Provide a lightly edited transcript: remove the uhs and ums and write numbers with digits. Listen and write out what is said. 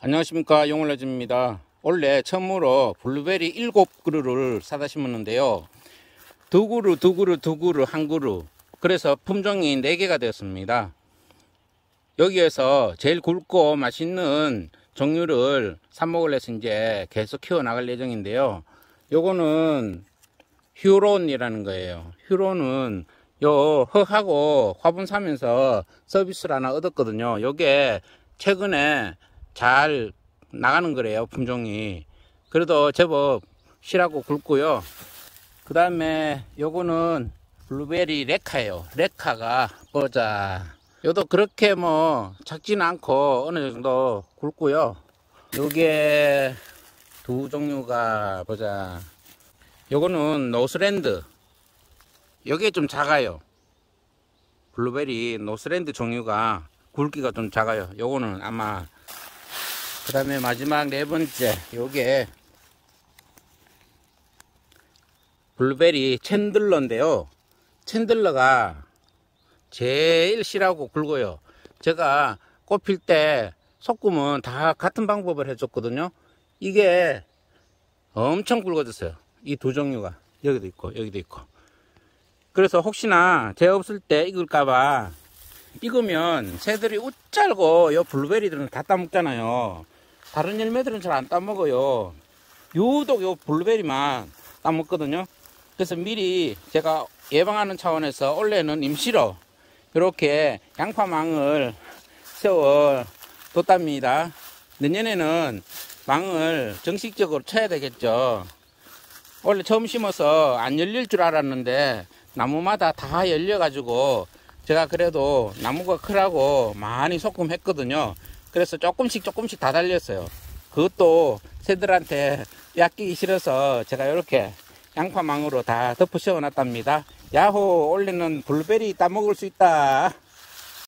안녕하십니까, 용월라집입니다. 원래 처음으로 블루베리 7그루를 사다 심었는데요, 두 그루 한 그루, 그래서 품종이 4개가 되었습니다. 여기에서 제일 굵고 맛있는 종류를 삽목을 해서 이제 계속 키워 나갈 예정인데요, 요거는 휴론이라는 거예요. 휴론은 요 허하고 화분 사면서 서비스를 하나 얻었거든요. 요게 최근에 잘 나가는 거래요, 품종이. 그래도 제법 실하고 굵고요. 그 다음에 요거는 블루베리 레카예요. 레카가 보자, 요도 그렇게 뭐 작지는 않고 어느 정도 굵고요. 요게 두 종류가 보자, 요거는 노스랜드, 요게 좀 작아요. 블루베리 노스랜드 종류가 굵기가 좀 작아요. 요거는 아마. 그 다음에 마지막 4번째, 요게 블루베리 챈들러인데요, 챈들러가 제일 실하고 굵어요. 제가 꽃 필 때 소금은 다 같은 방법을 해줬거든요. 이게 엄청 굵어졌어요. 이 두 종류가 여기도 있고 여기도 있고. 그래서 혹시나 제가 없을 때 익을까봐, 익으면 새들이 웃잘고 요 블루베리들은 다 따먹잖아요. 다른 열매들은 잘 안 따먹어요. 유독 요 블루베리만 따먹거든요. 그래서 미리 제가 예방하는 차원에서 원래는 임시로 이렇게 양파망을 세워 뒀답니다. 내년에는 망을 정식적으로 쳐야 되겠죠. 원래 처음 심어서 안 열릴 줄 알았는데 나무마다 다 열려가지고 제가 그래도 나무가 크라고 많이 소금했거든요. 그래서 조금씩 다 달렸어요. 그것도 새들한테 얕기기 싫어서 제가 이렇게 양파망으로 다 덮어 씌워 놨답니다. 야호, 올해는 블루베리 따먹을 수 있다.